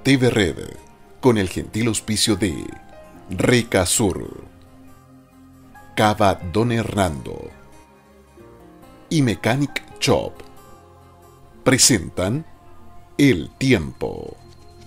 TV Red, con el gentil auspicio de Rica Sur, Cava Don Hernando y Mechanic Shop, presentan El Tiempo.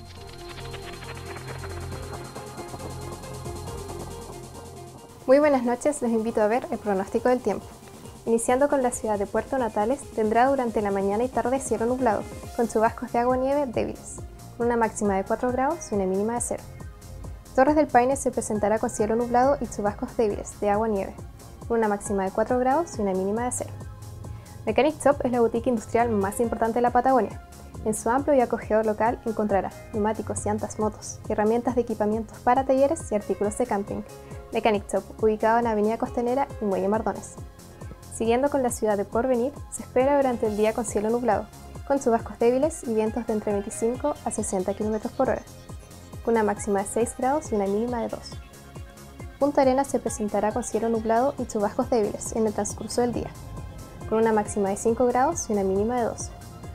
Muy buenas noches, les invito a ver el pronóstico del tiempo. Iniciando con la ciudad de Puerto Natales, tendrá durante la mañana y tarde cielo nublado, con chubascos de agua nieve débiles, con una máxima de 4 grados y una mínima de 0. Torres del Paine se presentará con cielo nublado y chubascos débiles de agua nieve, con una máxima de 4 grados y una mínima de 0. Mechanic Shop es la boutique industrial más importante de la Patagonia. En su amplio y acogedor local encontrará neumáticos, llantas, motos, herramientas de equipamientos para talleres y artículos de camping. Mechanic Shop, ubicado en Avenida Costanera y Muelle Mardones. Siguiendo con la ciudad de Porvenir, se espera durante el día con cielo nublado, con chubascos débiles y vientos de entre 25 a 60 km por hora, con una máxima de 6 grados y una mínima de 2. Punta Arenas se presentará con cielo nublado y chubascos débiles en el transcurso del día, con una máxima de 5 grados y una mínima de 2.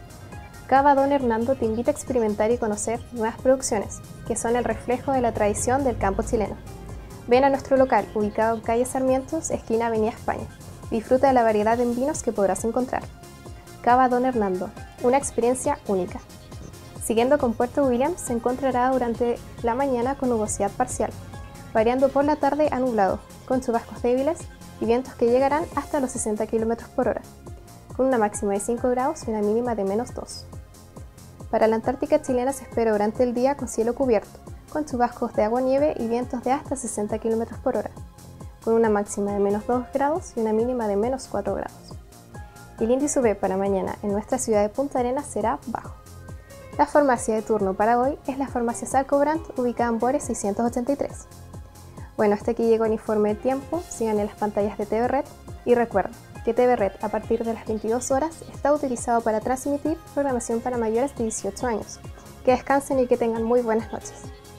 Cava Don Hernando te invita a experimentar y conocer nuevas producciones, que son el reflejo de la tradición del campo chileno. Ven a nuestro local, ubicado en calle Sarmientos, esquina Avenida España. Disfruta de la variedad en vinos que podrás encontrar. Cava Don Hernando, una experiencia única. Siguiendo con Puerto Williams, se encontrará durante la mañana con nubosidad parcial, variando por la tarde a nublado, con chubascos débiles y vientos que llegarán hasta los 60 km por hora, con una máxima de 5 grados y una mínima de menos 2. Para la Antártica chilena se espera durante el día con cielo cubierto, con chubascos de agua-nieve y vientos de hasta 60 km por hora, con una máxima de menos 2 grados y una mínima de menos 4 grados. El índice UV para mañana en nuestra ciudad de Punta Arenas será bajo. La farmacia de turno para hoy es la farmacia Salcobrand, ubicada en Bores 683. Bueno, hasta aquí llegó el informe de tiempo. Sigan en las pantallas de TV Red y recuerden que TV Red a partir de las 22 horas está utilizado para transmitir programación para mayores de 18 años. Que descansen y que tengan muy buenas noches.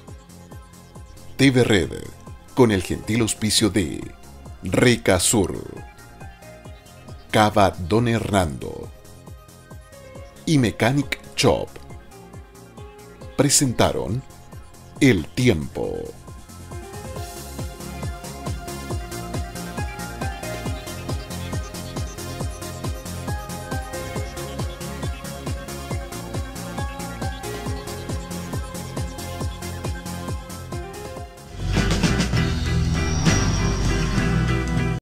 TV Red, con el gentil auspicio de Rica Sur, Cava Don Hernando y Mechanic Shop, presentaron El Tiempo.